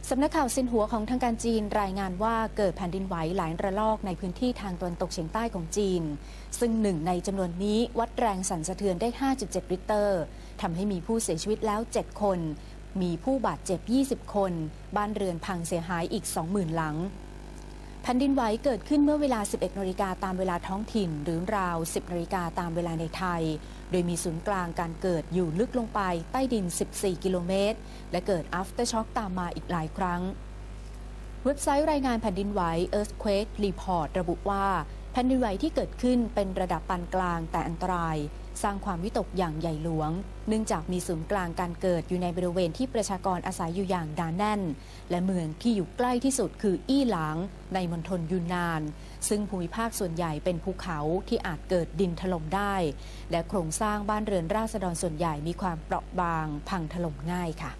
สำนักข่าวซินหัวของทางการจีนรายงานว่าเกิดแผ่นดินไหวหลายระลอกในพื้นที่ทางตะวันตกเฉียงใต้ของจีนซึ่งหนึ่งในจำนวนนี้วัดแรงสั่นสะเทือนได้ 5.7 ริกเตอร์ทำให้มีผู้เสียชีวิตแล้ว 7 คนมีผู้บาดเจ็บ 20 คนบ้านเรือนพังเสียหายอีก 20,000 หลังแผ่นดินไหวเกิดขึ้นเมื่อเวลา 11 นาฬิกาตามเวลาท้องถิ่นหรือราว 10 นาฬิกาตามเวลาในไทยโดยมีศูนย์กลางการเกิดอยู่ลึกลงไปใต้ดิน 14 กิโลเมตรและเกิด aftershock ตามมาอีกหลายครั้งเว็บไซต์รายงานแผ่นดินไหว Earthquake Report ระบุว่าแผ่นดินไหวที่เกิดขึ้นเป็นระดับปานกลางแต่อันตรายสร้างความวิตกอย่างใหญ่หลวงเนื่องจากมีศูนย์กลางการเกิดอยู่ในบริเวณที่ประชากรอาศัยอยู่อย่างหนาแน่นและเมืองที่อยู่ใกล้ที่สุดคืออี้หลางในมณฑลยูนนานซึ่งภูมิภาคส่วนใหญ่เป็นภูเขาที่อาจเกิดดินถล่มได้และโครงสร้างบ้านเรือนราษฎรส่วนใหญ่มีความเปราะบางพังถล่มง่ายค่ะ